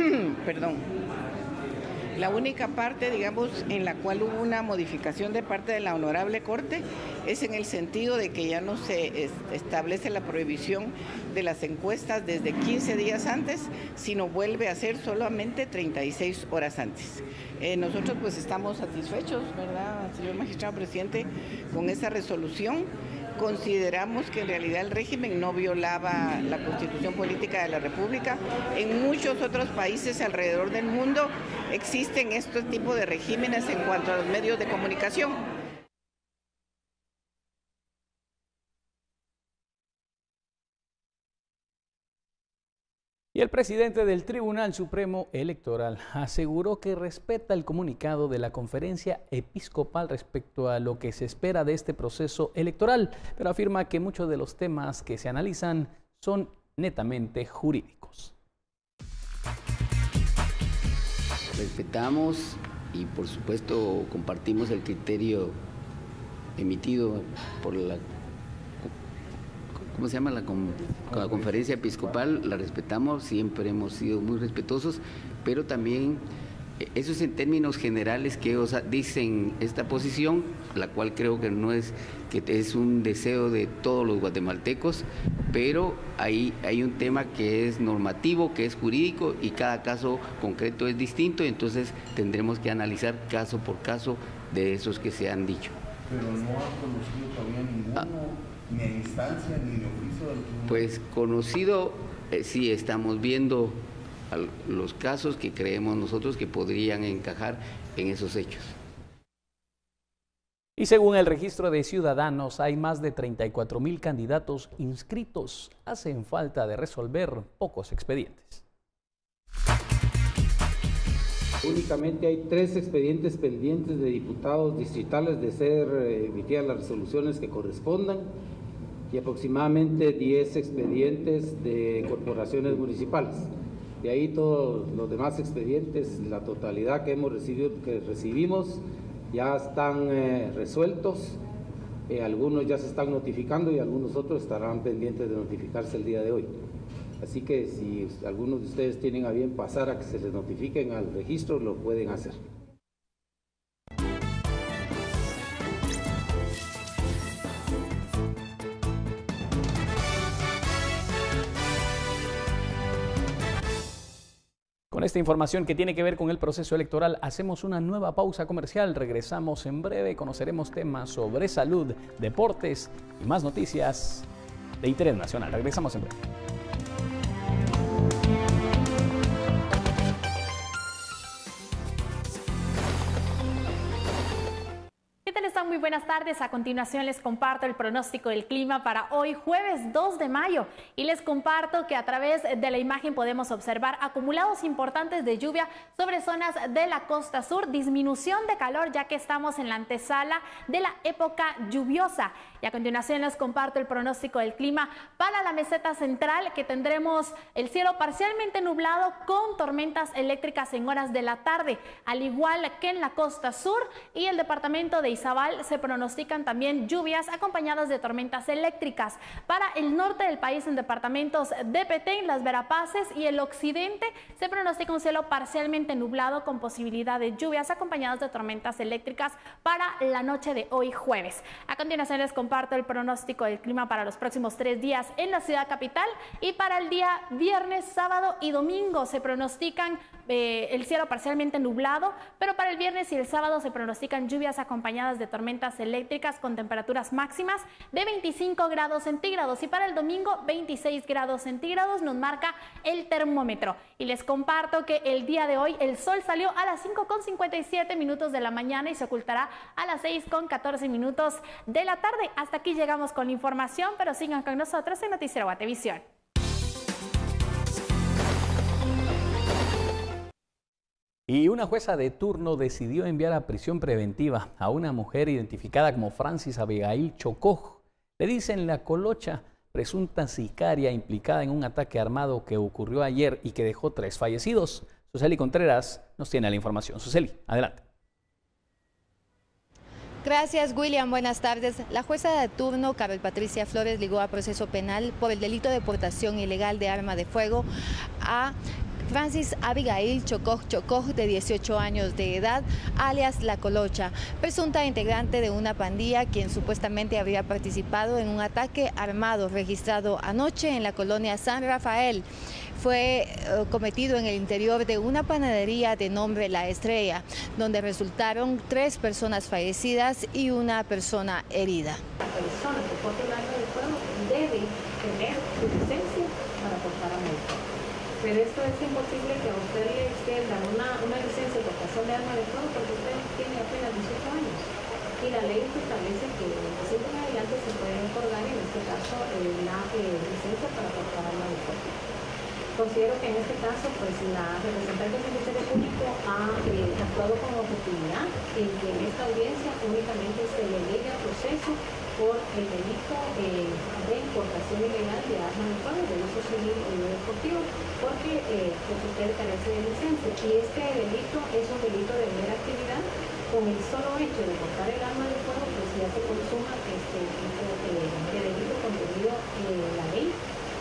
parte, digamos, en la cual hubo una modificación de parte de la Honorable Corte es en el sentido de que ya no se establece la prohibición de las encuestas desde 15 días antes, sino vuelve a ser solamente 36 horas antes. Nosotros pues estamos satisfechos, ¿verdad, señor magistrado presidente, con esa resolución? Consideramos que en realidad el régimen no violaba la Constitución Política de la República. En muchos otros países alrededor del mundo existen este tipo de regímenes en cuanto a los medios de comunicación. Y el presidente del Tribunal Supremo Electoral aseguró que respeta el comunicado de la Conferencia Episcopal respecto a lo que se espera de este proceso electoral, pero afirma que muchos de los temas que se analizan son netamente jurídicos. Respetamos y por supuesto compartimos el criterio emitido por la la Conferencia Episcopal, la respetamos, siempre hemos sido muy respetuosos, pero también eso es en términos generales que ellos dicen esta posición, la cual creo que no es, que es un deseo de todos los guatemaltecos, pero hay un tema que es normativo, que es jurídico, y cada caso concreto es distinto, entonces tendremos que analizar caso por caso de esos que se han dicho. Pero no ha conocido todavía ninguno, ni a instancia ni de oficio del tribunal. Pues conocido, sí estamos viendo los casos que creemos nosotros que podrían encajar en esos hechos. Y según el registro de ciudadanos, hay más de 34,000 candidatos inscritos. Hacen falta de resolver pocos expedientes. Únicamente hay 3 expedientes pendientes de diputados distritales de ser emitidas las resoluciones que correspondan y aproximadamente 10 expedientes de corporaciones municipales. De ahí todos los demás expedientes, la totalidad que hemos recibido, que recibimos, ya están resueltos. Algunos ya se están notificando y algunos otros estarán pendientes de notificarse el día de hoy. Así que si algunos de ustedes tienen a bien pasar a que se les notifiquen al registro, lo pueden hacer. Con esta información que tiene que ver con el proceso electoral, hacemos una nueva pausa comercial. Regresamos en breve, conoceremos temas sobre salud, deportes y más noticias de interés nacional. Regresamos en breve. Muy buenas tardes. A continuación les comparto el pronóstico del clima para hoy jueves 2 de mayo y les comparto que a través de la imagen podemos observar acumulados importantes de lluvia sobre zonas de la costa sur, disminución de calor ya que estamos en la antesala de la época lluviosa. Y a continuación les comparto el pronóstico del clima para la meseta central, que tendremos el cielo parcialmente nublado con tormentas eléctricas en horas de la tarde, al igual que en la costa sur y el departamento de Izabal igual se pronostican también lluvias acompañadas de tormentas eléctricas. Para el norte del país, en departamentos de Petén, Las Verapaces y el occidente, se pronostica un cielo parcialmente nublado con posibilidad de lluvias acompañadas de tormentas eléctricas para la noche de hoy jueves. A continuación les comparto el pronóstico del clima para los próximos 3 días en la ciudad capital, y para el día viernes, sábado y domingo se pronostican el cielo parcialmente nublado, pero para el viernes y el sábado se pronostican lluvias acompañadas de tormentas eléctricas con temperaturas máximas de 25 grados centígrados, y para el domingo 26 grados centígrados nos marca el termómetro. Y les comparto que el día de hoy el sol salió a las 5:57 de la mañana y se ocultará a las 6:14 de la tarde. Hasta aquí llegamos con la información, pero sigan con nosotros en Noticiero Guatevisión. Y una jueza de turno decidió enviar a prisión preventiva a una mujer identificada como Francis Abigail Chocoj. Le dicen la Colocha, presunta sicaria implicada en un ataque armado que ocurrió ayer y que dejó 3 fallecidos. Suseli Contreras nos tiene la información. Suseli, adelante. Gracias, William. Buenas tardes. La jueza de turno, Carol Patricia Flores, ligó a proceso penal por el delito de portación ilegal de arma de fuego a Francis Abigail Chocoj, de 18 años de edad, alias La Colocha, presunta integrante de una pandilla quien supuestamente habría participado en un ataque armado registrado anoche en la colonia San Rafael. Fue cometido en el interior de una panadería de nombre La Estrella, donde resultaron 3 personas fallecidas y una persona herida. La persona que porta el arma de fuego debe tener su licencia para portar arma de fuego. Pero esto es imposible que a usted le extiendan una licencia de portación de arma de fuego porque usted tiene apenas 18 años. Y la ley establece que de 18 en adelante se puede otorgar, en este caso, la licencia para portar arma de fuego. Considero que en este caso, pues la representante del Ministerio Público ha actuado con objetividad en que en esta audiencia únicamente se le llegue al proceso por el delito de importación ilegal de armas de fuego, de uso civil o de deportivo, porque pues usted carece de licencia. Y este delito es un delito de mera actividad. Con el solo hecho de portar el arma de fuego, pues ya se consuma este tipo de delito contenido en la ley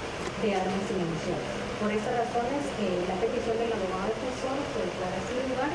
de armas sin munición. Por estas razones, la petición del abogado defensor fue declarada sin lugar,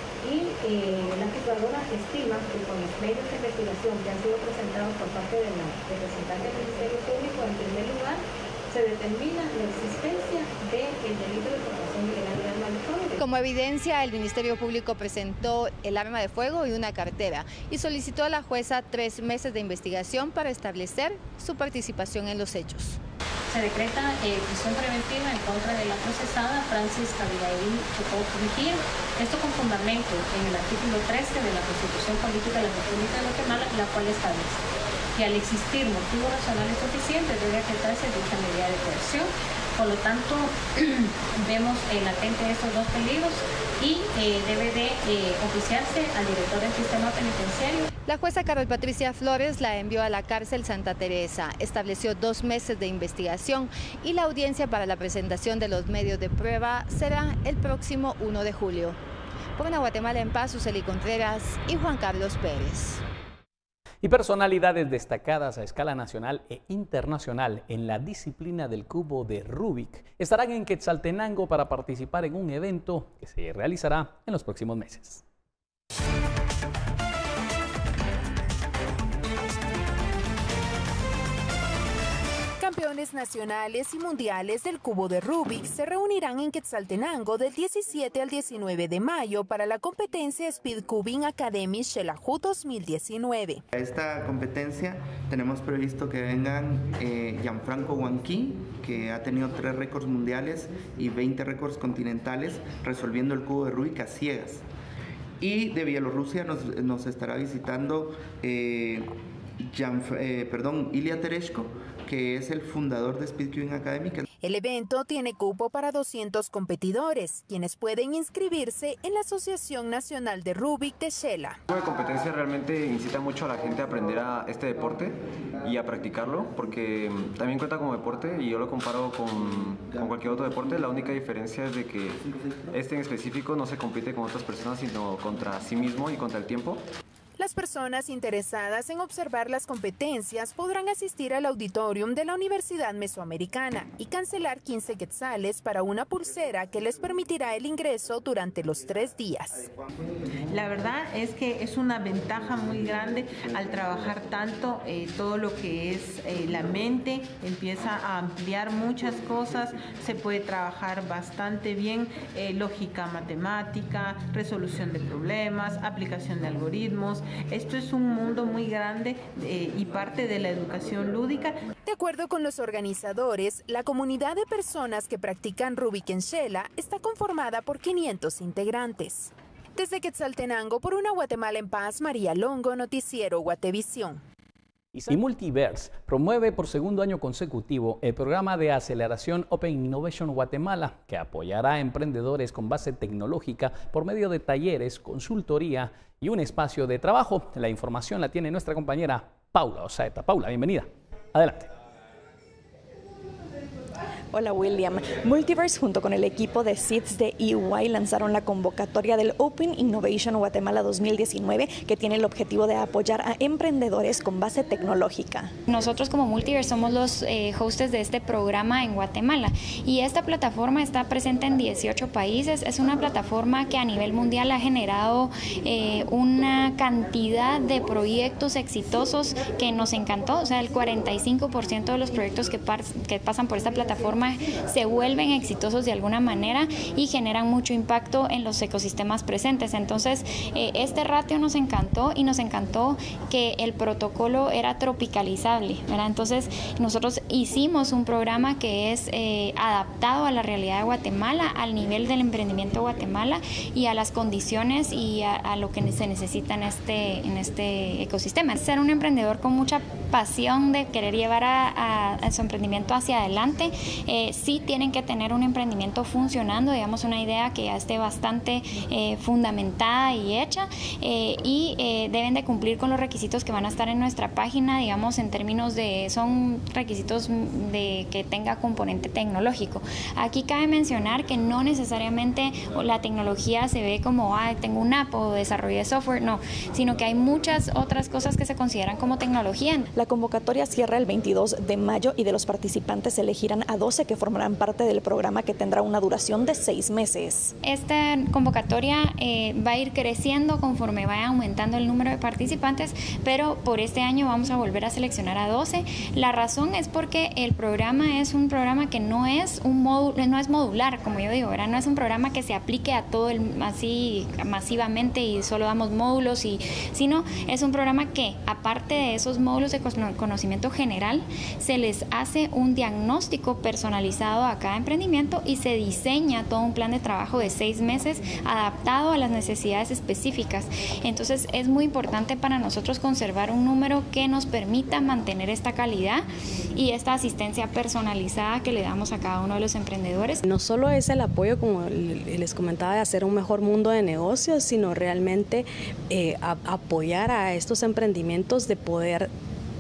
y la juzgadora estima que con los medios de investigación que han sido presentados por parte de la representante del Ministerio Público, en primer lugar, se determina la existencia del delito de portación ilegal de arma de fuego. Como evidencia, el Ministerio Público presentó el arma de fuego y una cartera y solicitó a la jueza 3 meses de investigación para establecer su participación en los hechos. Se decreta prisión preventiva en contra de la procesada Francis Abigail Chocoj Vigil, esto con fundamento en el artículo 13 de la Constitución Política de la República de Guatemala, la cual establece que al existir motivos racionales suficientes debe acatarse dicha medida de coerción. Por lo tanto, vemos latente estos 2 peligros y debe de oficiarse al director del sistema penitenciario. La jueza Carol Patricia Flores la envió a la cárcel Santa Teresa, estableció 2 meses de investigación y la audiencia para la presentación de los medios de prueba será el próximo 1 de julio. Por una Guatemala en paz, Suseli Contreras y Juan Carlos Pérez. Y personalidades destacadas a escala nacional e internacional en la disciplina del cubo de Rubik estarán en Quetzaltenango para participar en un evento que se realizará en los próximos meses. Campeones nacionales y mundiales del cubo de Rubik se reunirán en Quetzaltenango del 17 al 19 de mayo para la competencia Speed Cubing Academy Xelajú 2019. A esta competencia tenemos previsto que vengan Gianfranco Huanquín, que ha tenido 3 récords mundiales y 20 récords continentales resolviendo el cubo de Rubik a ciegas. Y de Bielorrusia nos estará visitando Ilya Tereshko, que es el fundador de Speed Cubing Academy. El evento tiene cupo para 200 competidores, quienes pueden inscribirse en la Asociación Nacional de Rubik de Xela. La competencia realmente incita mucho a la gente a aprender a este deporte y a practicarlo, porque también cuenta como deporte y yo lo comparo con cualquier otro deporte. La única diferencia es de que este en específico no se compite con otras personas, sino contra sí mismo y contra el tiempo. Las personas interesadas en observar las competencias podrán asistir al auditorium de la Universidad Mesoamericana y cancelar 15 quetzales para una pulsera que les permitirá el ingreso durante los 3 días. La verdad es que es una ventaja muy grande al trabajar tanto todo lo que es la mente, empieza a ampliar muchas cosas, se puede trabajar bastante bien lógica matemática, resolución de problemas, aplicación de algoritmos. Esto es un mundo muy grande y parte de la educación lúdica. De acuerdo con los organizadores, la comunidad de personas que practican Rubik en Xela está conformada por 500 integrantes. Desde Quetzaltenango, por una Guatemala en paz, María Longo, Noticiero Guatevisión. Y Multiverse promueve por segundo año consecutivo el programa de aceleración Open Innovation Guatemala, que apoyará a emprendedores con base tecnológica por medio de talleres, consultoría y un espacio de trabajo. La información la tiene nuestra compañera Paula Osaeta. Paula, bienvenida. Adelante. Hola William. Multiverse junto con el equipo de SEEDS de EY lanzaron la convocatoria del Open Innovation Guatemala 2019 que tiene el objetivo de apoyar a emprendedores con base tecnológica. Nosotros como Multiverse somos los hostes de este programa en Guatemala y esta plataforma está presente en 18 países. Es una plataforma que a nivel mundial ha generado una cantidad de proyectos exitosos que nos encantó. O sea, el 45% de los proyectos que pasan por esta plataforma se vuelven exitosos de alguna manera y generan mucho impacto en los ecosistemas presentes. Entonces, este ratio nos encantó y nos encantó que el protocolo era tropicalizable, ¿verdad? Entonces, nosotros hicimos un programa que es adaptado a la realidad de Guatemala, al nivel del emprendimiento de Guatemala y a las condiciones y a lo que se necesita en este ecosistema. Ser un emprendedor con mucha pasión de querer llevar a su emprendimiento hacia adelante. Sí tienen que tener un emprendimiento funcionando, digamos una idea que ya esté bastante fundamentada y hecha y deben de cumplir con los requisitos que van a estar en nuestra página, digamos en términos de, son requisitos de que tenga componente tecnológico. Aquí cabe mencionar que no necesariamente la tecnología se ve como, tengo una app o desarrollé software, no, sino que hay muchas otras cosas que se consideran como tecnología. La convocatoria cierra el 22 de mayo y de los participantes se elegirán a 12 que formarán parte del programa que tendrá una duración de 6 meses. Esta convocatoria va a ir creciendo conforme vaya aumentando el número de participantes, pero por este año vamos a volver a seleccionar a 12. La razón es porque el programa es un programa que no es un módulo, no es modular, como yo digo, ¿verdad? No es un programa que se aplique a todo así masivamente y solo damos módulos, sino es un programa que aparte de esos módulos de conocimiento general, se les hace un diagnóstico personalizado a cada emprendimiento y se diseña todo un plan de trabajo de 6 meses adaptado a las necesidades específicas. Entonces es muy importante para nosotros conservar un número que nos permita mantener esta calidad y esta asistencia personalizada que le damos a cada uno de los emprendedores. No solo es el apoyo, como les comentaba, de hacer un mejor mundo de negocios, sino realmente apoyar a estos emprendimientos de poder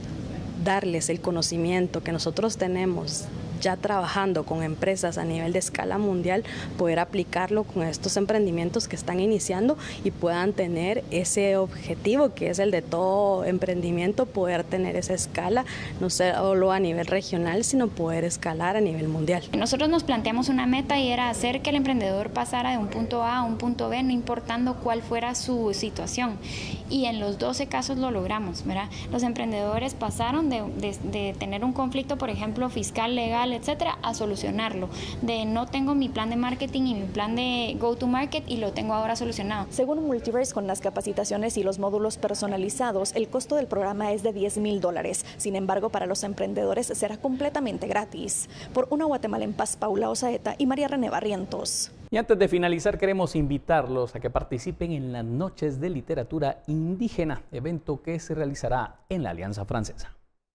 darles el conocimiento que nosotros tenemos ya trabajando con empresas a nivel de escala mundial, poder aplicarlo con estos emprendimientos que están iniciando y puedan tener ese objetivo que es el de todo emprendimiento, poder tener esa escala, no solo a nivel regional, sino poder escalar a nivel mundial. Nosotros nos planteamos una meta y era hacer que el emprendedor pasara de un punto A a un punto B, no importando cuál fuera su situación. Y en los 12 casos lo logramos, ¿verdad? Los emprendedores pasaron de tener un conflicto, por ejemplo, fiscal, legal, etcétera, a solucionarlo. De no tengo mi plan de marketing y mi plan de go to market y lo tengo ahora solucionado. Según Multiverse, con las capacitaciones y los módulos personalizados, el costo del programa es de $10,000. Sin embargo, para los emprendedores será completamente gratis. Por una Guatemala en paz, Paula Osaeta y María René Barrientos. Y antes de finalizar, queremos invitarlos a que participen en las Noches de Literatura Indígena, evento que se realizará en la Alianza Francesa.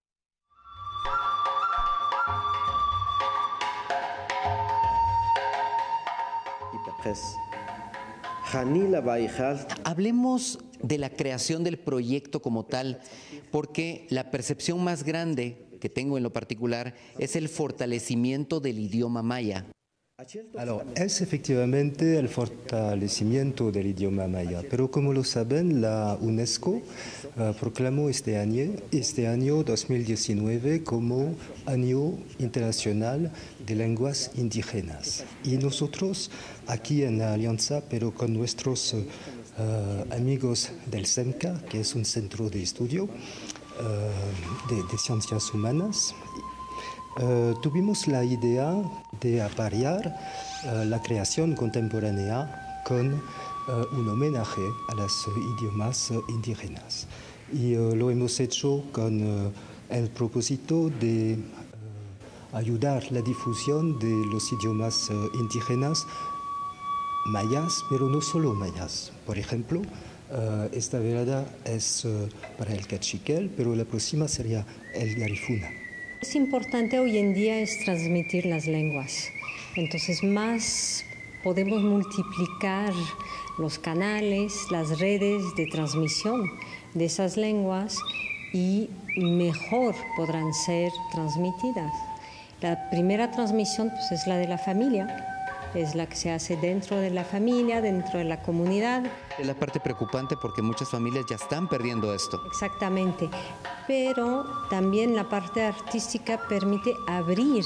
Hablemos de la creación del proyecto como tal, porque la percepción más grande que tengo en lo particular es el fortalecimiento del idioma maya. Es efectivamente el fortalecimiento del idioma maya, pero como lo saben, la UNESCO proclamó este año 2019 como Año Internacional de Lenguas Indígenas. Y nosotros aquí en la Alianza, pero con nuestros amigos del CEMCA, que es un centro de estudio de ciencias humanas, tuvimos la idea de aparear la creación contemporánea con un homenaje a los idiomas indígenas. Y lo hemos hecho con el propósito de ayudar la difusión de los idiomas indígenas mayas, pero no solo mayas. Por ejemplo, esta velada es para el cachiquel, pero la próxima sería el garifuna. Es importante hoy en día es transmitir las lenguas, entonces más podemos multiplicar los canales, las redes de transmisión de esas lenguas y mejor podrán ser transmitidas. La primera transmisión pues, es la de la familia, es la que se hace dentro de la familia, dentro de la comunidad. Es la parte preocupante porque muchas familias ya están perdiendo esto. Exactamente, pero también la parte artística permite abrir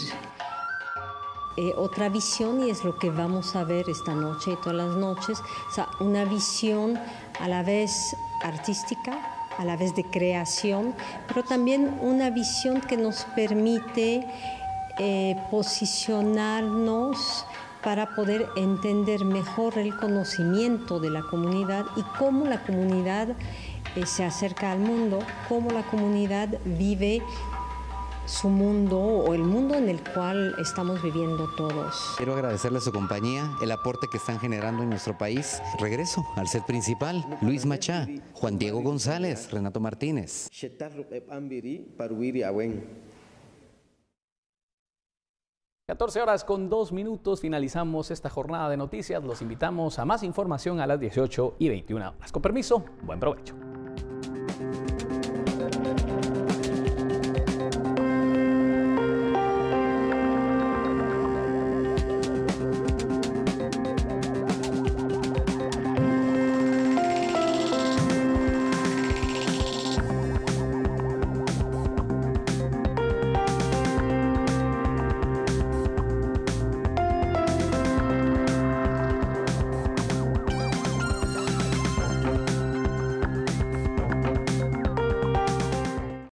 otra visión y es lo que vamos a ver esta noche y todas las noches, o sea, una visión a la vez artística, a la vez de creación, pero también una visión que nos permite posicionarnos para poder entender mejor el conocimiento de la comunidad y cómo la comunidad se acerca al mundo, cómo la comunidad vive su mundo o el mundo en el cual estamos viviendo todos. Quiero agradecerle a su compañía, el aporte que están generando en nuestro país. Regreso al set principal, Luis Machá, Juan Diego González, Renato Martínez. 14 horas con 2 minutos, finalizamos esta jornada de noticias. Los invitamos a más información a las 18:21 horas. Con permiso, buen provecho.